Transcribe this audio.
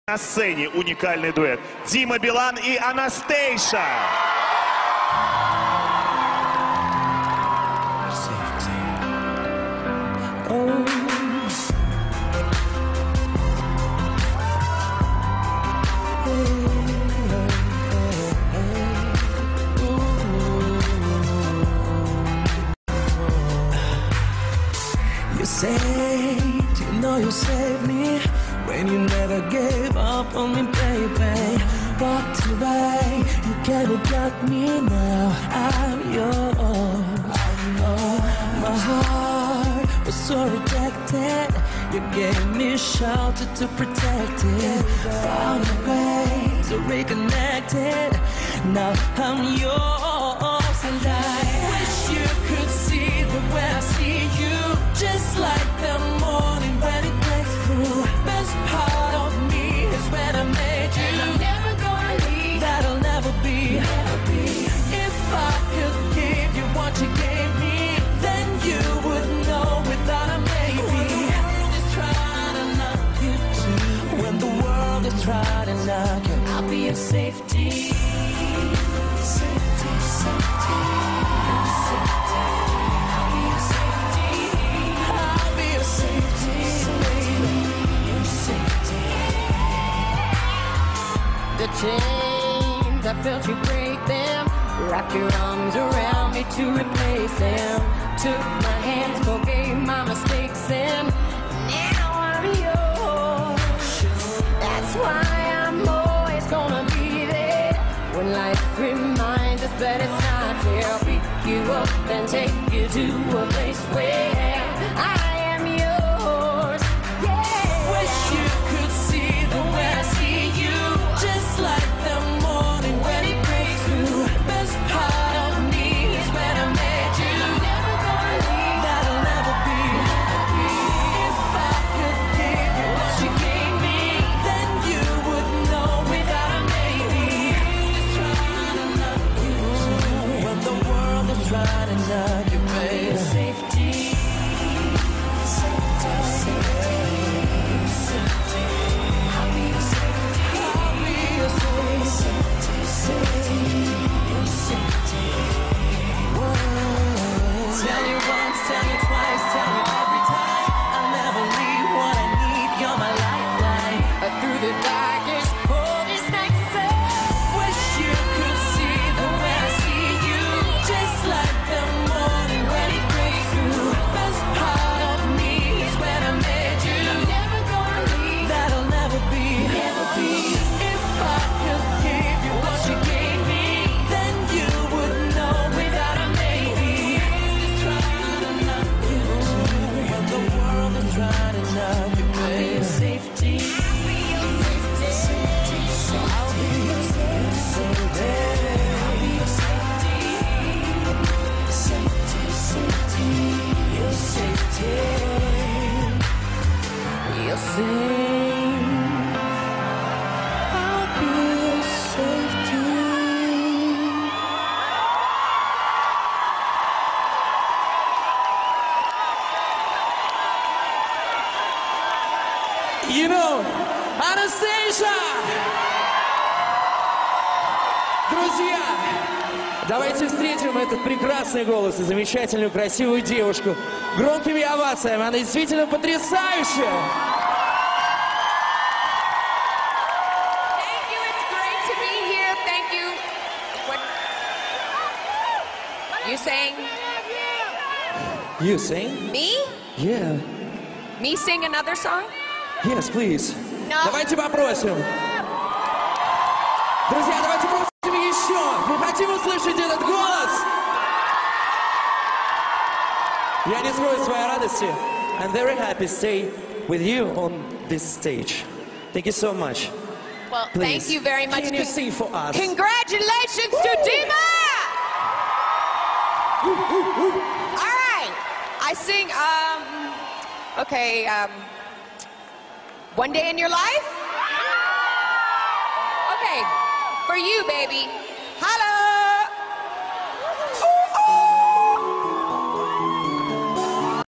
На сцене уникальный дуэт. Дима Билан и Анастейша. You saved, you know you saved me when you never gave up on me, baby. Walked away, you came and got me now. I'm yours. Oh, my heart was so rejected. You gave me shelter to protect it. Found a way to reconnect it. Now I'm yours, and I wish you could see the way I see you. Just like the morning when it breaks through. Best part of me is when I made you. And I'm never gonna leave. That'll never be. If I could give you what you gave me, then you would know without a maybe. When the world is trying to knock you, I'll be your safety. Safety, safety, safety. I'll be your safety. I'll be your safety, baby. Your safety. The chains, I felt you break them. Wrap your arms around me to replace them. Took my hands, forgave my mistakes, and now I'm yours. That's why I'm always gonna be there. When life reminds us that it's not fair, I'll pick you up and take you to a place where I am yours. Yeah. Wish you could see the way I see you. Just like the morning when it breaks through. Best part of me is when I met you. Never gonna leave. That'll never be. If I could give you what you gave me, then you would know without a maybe. Just trying to knock you when the world is trying to knock you, baby. Safety. Safety, safety. I'll be your safety. I'll be your safety. Safety, safety. Tell you once, tell you twice, tell you every time. I'll never leave what I need. You're my lifeline. Through the darkest, coldest nights, wish you could see the way I see you. Just like the morning when it breaks through. Best part of me is when I met you. Never gonna leave. That'll never be. If I could give you what you gave me, then you would know without a maybe. Just trying to knock you when the world is trying to knock you, baby. Safety. I'll be your safety. I'll be your safety. Safety, safety. Your safety. You're safe. I'll be your safety. You know, Анастейша! Друзья, давайте встретим этот прекрасный голос и замечательную, красивую девушку громкими овациями. Она действительно потрясающая! Thank you. It's great to be here. Thank you. What? You saying You sing? me? Yeah. Me sing another song? Yes, please. No. Давайте попросим. Друзья, давайте попросим еще. Мы хотим услышать этот голос. Я не скрою своей радости. I'm very happy to stay with you on this stage. Thank you so much. Well, Please. thank you very much. Can you sing for us? Congratulations to Dima! All right. I sing, okay, One Day in Your Life? Okay, for you, baby.